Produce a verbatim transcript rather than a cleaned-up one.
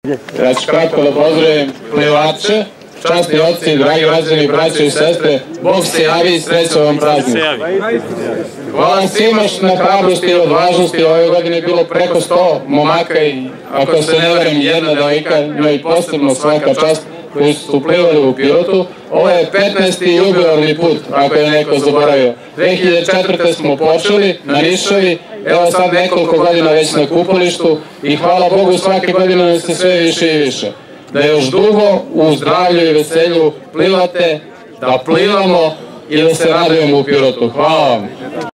Ja ću kratko da pozdravim plivače, časni oci, dragi građani, braće i sestre, Bog se javi i sreća ovom prazniku. Hvala svima na hrabrosti i odvažnosti, ove godine je bilo preko sto momaka i, ako se ne varam, jedna devojka, njoj posebno svaka čast, koji su plivali u Pirotu. Ovo je petnaesti jubilarni put, ako je neko zaboravio. dve hiljade četvrte smo počeli na Nišavi, evo sad nekoliko godina već na kupalištu i hvala Bogu svake godine nam se sve više i više. Da još dugo u zdravlju i veselju plivate, da plivamo i da se radujemo u Pirotu. Hvala vam.